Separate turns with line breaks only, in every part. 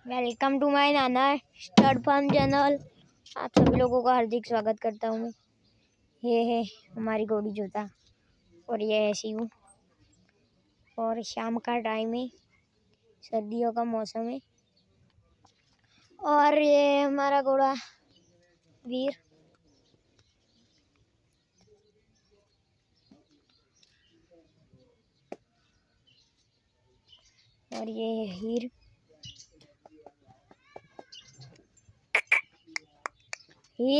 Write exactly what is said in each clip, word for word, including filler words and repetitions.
Welcome to my Nana stud farm channel. आप सभी लोगों का हार्दिक स्वागत करता हूँ। ये है हमारी घोड़ी जोधा और ये है शिव। और शाम का टाइम है, सर्दियों का मौसम है। और ये हमारा घोड़ा वीर। और ये है हीर। हीर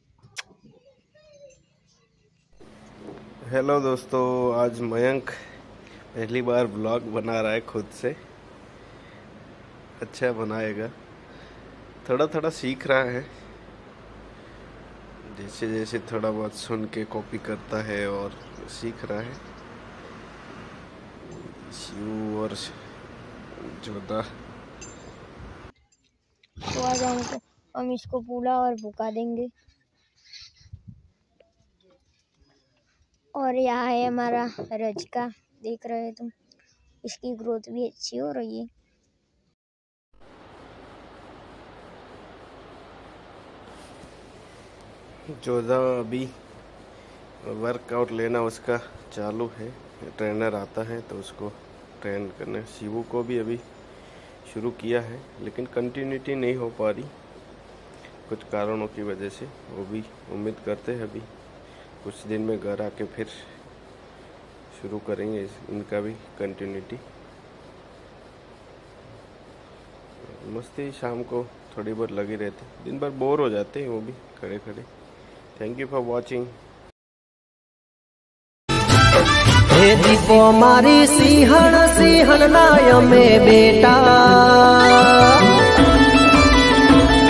हेलो दोस्तों, आज मयंक पहली बार ब्लॉग बना रहा है खुद से। अच्छा बनाएगा, थोड़ा थोड़ा सीख रहा है। जैसे जैसे थोड़ा बहुत सुन के कॉपी करता है और सीख रहा है। शिव और जोधा।
तो आज हमको हम इसको पूला और भुका देंगे। और यहाँ है हमारा रजका, देख रहे हो तुम, इसकी ग्रोथ भी अच्छी हो रही है।
जोधा अभी वर्कआउट लेना उसका चालू है। ट्रेनर आता है तो उसको ट्रेन करने। शिवू को भी अभी शुरू किया है, लेकिन कंटिन्यूटी नहीं हो पा रही कुछ कारणों की वजह से। वो भी उम्मीद करते हैं अभी कुछ दिन में घर आके फिर शुरू करेंगे इनका भी कंटिन्यूटी। मस्ती शाम को थोड़ी बहुत लगी रहती, दिन भर बोर हो जाते हैं वो भी खड़े खड़े। Thank you for watching.
हे दीपो मारी सिंहण सिंहण नाय में बेटा।